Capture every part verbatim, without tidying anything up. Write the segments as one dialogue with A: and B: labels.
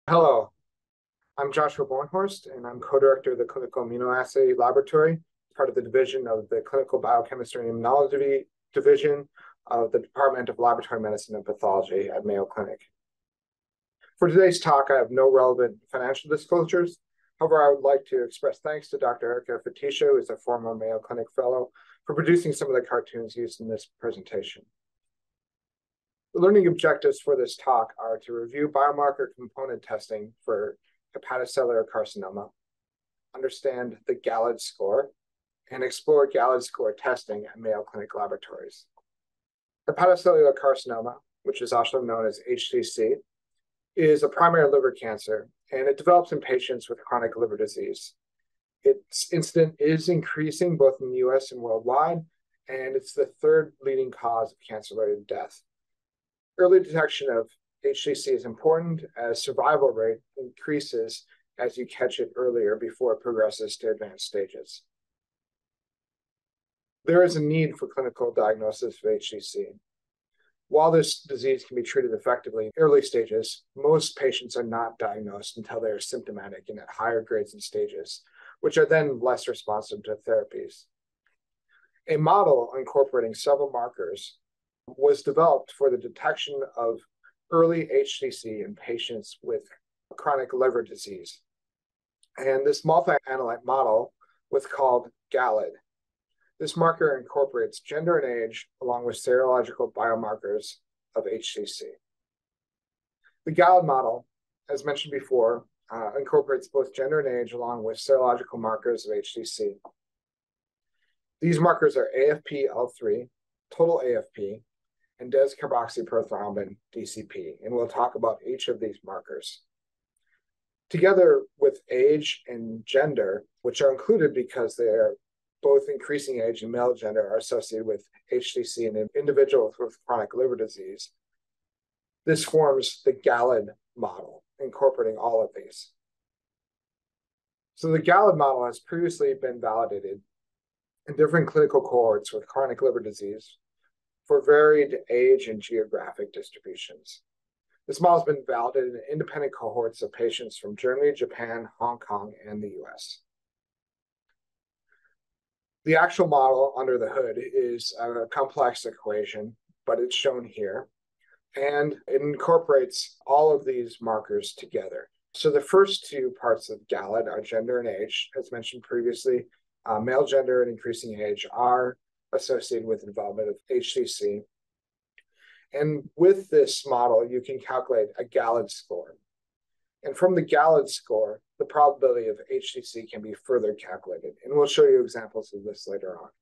A: Hello, I'm Joshua Bornhorst, and I'm co-director of the Clinical Immunoassay Laboratory, part of the division of the Clinical Biochemistry and Immunology Division of the Department of Laboratory Medicine and Pathology at Mayo Clinic. For today's talk, I have no relevant financial disclosures. However, I would like to express thanks to Doctor Erica Fetisha, who is a former Mayo Clinic fellow, for producing some of the cartoons used in this presentation. The learning objectives for this talk are to review biomarker component testing for hepatocellular carcinoma, understand the GALAD score, and explore GALAD score testing at Mayo Clinic Laboratories. Hepatocellular carcinoma, which is also known as H C C, is a primary liver cancer, and it develops in patients with chronic liver disease. Its incidence is increasing both in the U S and worldwide, and it's the third leading cause of cancer-related death. Early detection of H C C is important as survival rate increases as you catch it earlier before it progresses to advanced stages. There is a need for clinical diagnosis of H C C. While this disease can be treated effectively in early stages, most patients are not diagnosed until they are symptomatic and at higher grades and stages, which are then less responsive to therapies. A model incorporating several markers was developed for the detection of early H C C in patients with chronic liver disease. And this multi-analyte model was called GALAD. This marker incorporates gender and age along with serological biomarkers of H C C. The GALAD model, as mentioned before, uh, incorporates both gender and age along with serological markers of H C C. These markers are A F P L three, total A F P, and des-carboxyprothrombin, D C P, and we'll talk about each of these markers. Together with age and gender, which are included because they are both increasing age and male gender are associated with H C C in individuals with chronic liver disease, this forms the GALAD model, incorporating all of these. So the GALAD model has previously been validated in different clinical cohorts with chronic liver disease for varied age and geographic distributions. This model has been validated in independent cohorts of patients from Germany, Japan, Hong Kong, and the U S. The actual model under the hood is a complex equation, but it's shown here, and it incorporates all of these markers together. So the first two parts of GALAD are gender and age. As mentioned previously, uh, male gender and increasing age are associated with the development of H C C. And with this model, you can calculate a GALAD score. And from the GALAD score, the probability of H C C can be further calculated. And we'll show you examples of this later on.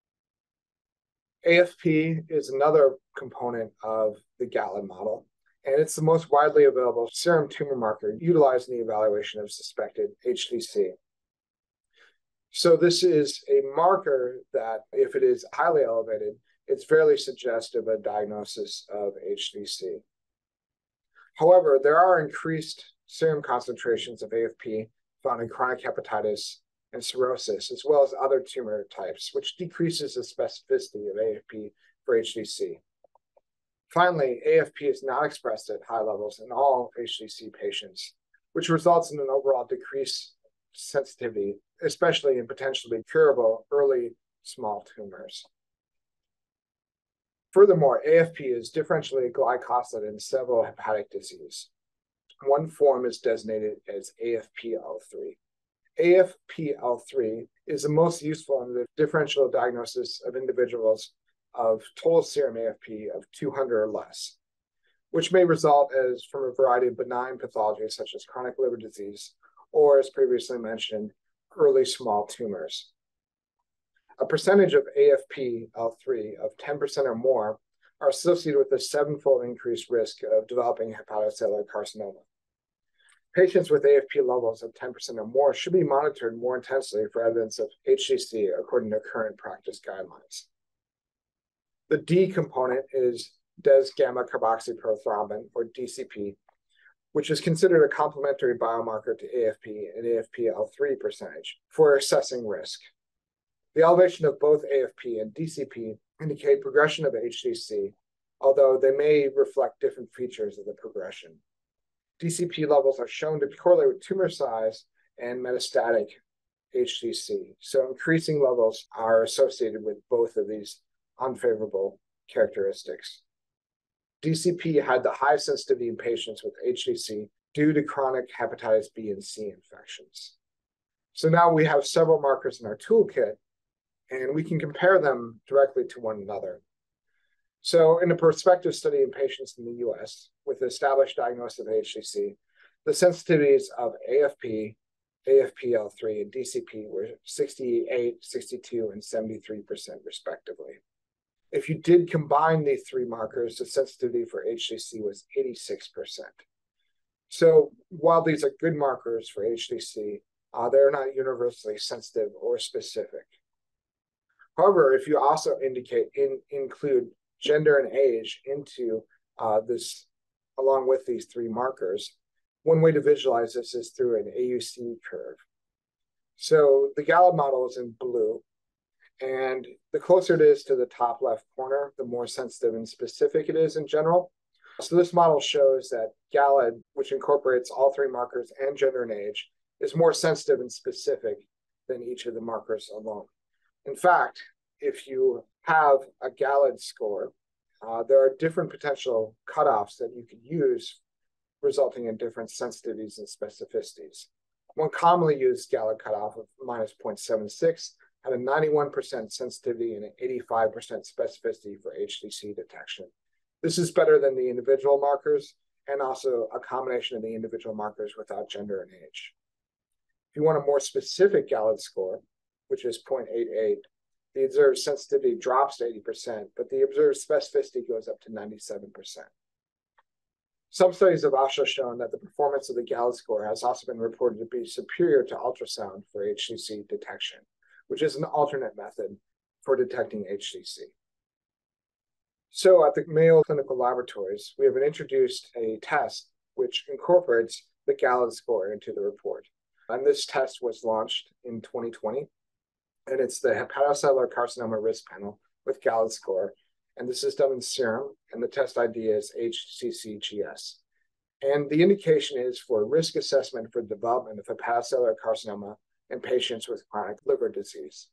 A: A F P is another component of the GALAD model, and it's the most widely available serum tumor marker utilized in the evaluation of suspected H C C. So this is a marker that, if it is highly elevated, it's fairly suggestive of a diagnosis of H C C. However, there are increased serum concentrations of A F P found in chronic hepatitis and cirrhosis, as well as other tumor types, which decreases the specificity of A F P for H C C. Finally, A F P is not expressed at high levels in all H C C patients, which results in an overall decreased sensitivity, especially in potentially curable early small tumors. Furthermore, A F P is differentially glycosylated in several hepatic disease. One form is designated as A F P L three. A F P L three is the most useful in the differential diagnosis of individuals of total serum A F P of two hundred or less, which may result as from a variety of benign pathologies such as chronic liver disease, or as previously mentioned, early small tumors. A percentage of A F P L three of ten percent or more are associated with a sevenfold increased risk of developing hepatocellular carcinoma. Patients with A F P levels of ten percent or more should be monitored more intensely for evidence of H C C according to current practice guidelines. The D component is des-gamma carboxyprothrombin, or D C P, which is considered a complementary biomarker to A F P and A F P L three percentage for assessing risk. The elevation of both A F P and D C P indicate progression of H C C, although they may reflect different features of the progression. D C P levels are shown to correlate with tumor size and metastatic H C C. So increasing levels are associated with both of these unfavorable characteristics. D C P had the highest sensitivity in patients with H C C due to chronic hepatitis B and C infections. So now we have several markers in our toolkit, and we can compare them directly to one another. So in a prospective study in patients in the U S with established diagnosis of H C C, the sensitivities of A F P, A F P L three, and D C P were sixty-eight, sixty-two, and seventy-three percent respectively. If you did combine these three markers, the sensitivity for H C C was eighty-six percent. So while these are good markers for H C C, uh, they're not universally sensitive or specific. However, if you also indicate in, include gender and age into uh, this, along with these three markers, one way to visualize this is through an A U C curve. So the GALAD model is in blue, and the closer it is to the top left corner, the more sensitive and specific it is in general. So this model shows that GALAD, which incorporates all three markers and gender and age, is more sensitive and specific than each of the markers alone. In fact, if you have a GALAD score, uh, there are different potential cutoffs that you could use, resulting in different sensitivities and specificities. One commonly used GALAD cutoff of minus zero point seven six had a ninety-one percent sensitivity and an eighty-five percent specificity for H C C detection. This is better than the individual markers and also a combination of the individual markers without gender and age. If you want a more specific GALAD score, which is zero point eight eight, the observed sensitivity drops to eighty percent, but the observed specificity goes up to ninety-seven percent. Some studies have also shown that the performance of the GALAD score has also been reported to be superior to ultrasound for H C C detection, which is an alternate method for detecting H C C. So at the Mayo Clinic Laboratories, we have introduced a test which incorporates the GALAD score into the report. And this test was launched in twenty twenty, and it's the Hepatocellular Carcinoma Risk Panel with GALAD score. And this is done in serum, and the test I D is H C C G S. And the indication is for risk assessment for development of hepatocellular carcinoma in patients with chronic liver disease.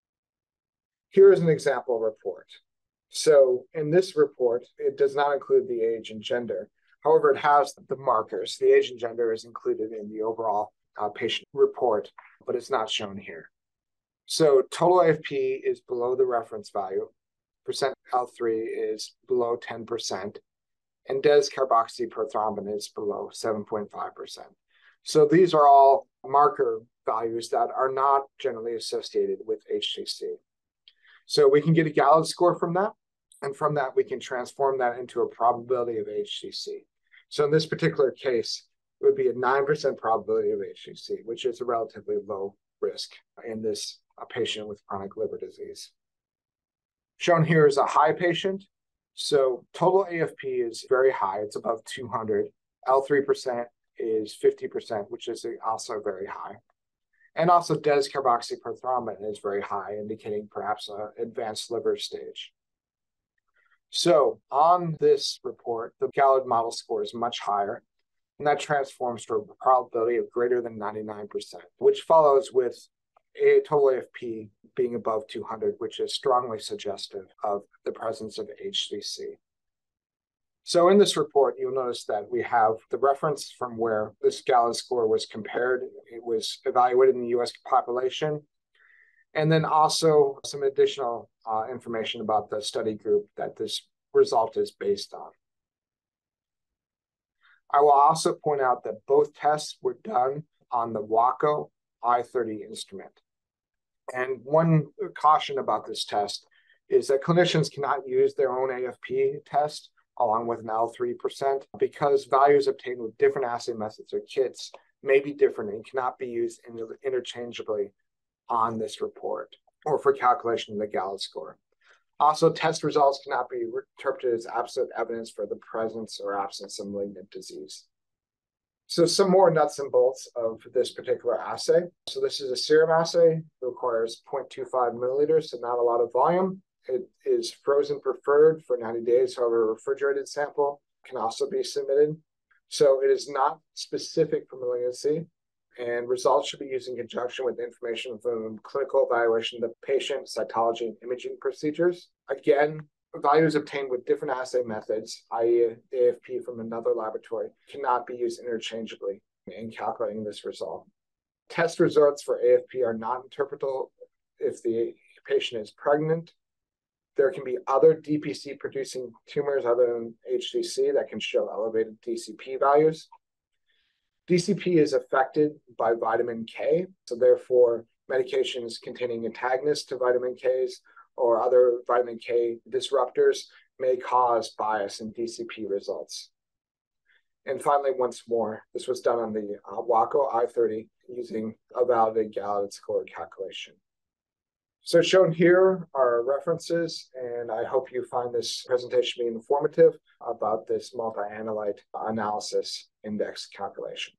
A: Here is an example report. So in this report, it does not include the age and gender. However, it has the markers. The age and gender is included in the overall uh, patient report, but it's not shown here. So total A F P is below the reference value. Percent L three is below ten percent, and des carboxyprothrombin is below seven point five percent. So these are all marker values that are not generally associated with H C C. So we can get a GALAD score from that, and from that we can transform that into a probability of H C C. So in this particular case, it would be a nine percent probability of H C C, which is a relatively low risk in this a patient with chronic liver disease. Shown here is a high patient. So total A F P is very high. It's above two hundred. L three percent is fifty percent, which is also very high. And also des carboxyprothrombin is very high, indicating perhaps an advanced liver stage. So on this report, the GALAD model score is much higher, and that transforms to a probability of greater than ninety-nine percent, which follows with a total A F P being above two hundred, which is strongly suggestive of the presence of H C C. So in this report, you'll notice that we have the reference from where this GALAD score was compared. It was evaluated in the U S population, and then also some additional uh, information about the study group that this result is based on. I will also point out that both tests were done on the WACO I thirty instrument. And one caution about this test is that clinicians cannot use their own A F P test along with an L three percent because values obtained with different assay methods or kits may be different and cannot be used interchangeably on this report or for calculation of the GALAD score. Also, test results cannot be interpreted as absolute evidence for the presence or absence of malignant disease. So some more nuts and bolts of this particular assay. So this is a serum assay. It requires zero point two five milliliters, so not a lot of volume. It is frozen preferred for ninety days. However, a refrigerated sample can also be submitted. So it is not specific for malignancy, and results should be used in conjunction with information from clinical evaluation of the patient, cytology, and imaging procedures. Again, values obtained with different assay methods, that is A F P from another laboratory, cannot be used interchangeably in calculating this result. Test results for A F P are not interpretable if the patient is pregnant. There can be other D P C-producing tumors other than H C C that can show elevated D C P values. D C P is affected by vitamin K, so therefore medications containing antagonists to vitamin K's or other vitamin K disruptors may cause bias in D C P results. And finally, once more, this was done on the uh, WACO I thirty using a validated GALAD score calculation. So shown here are references, and I hope you find this presentation being informative about this multi-analyte analysis index calculation.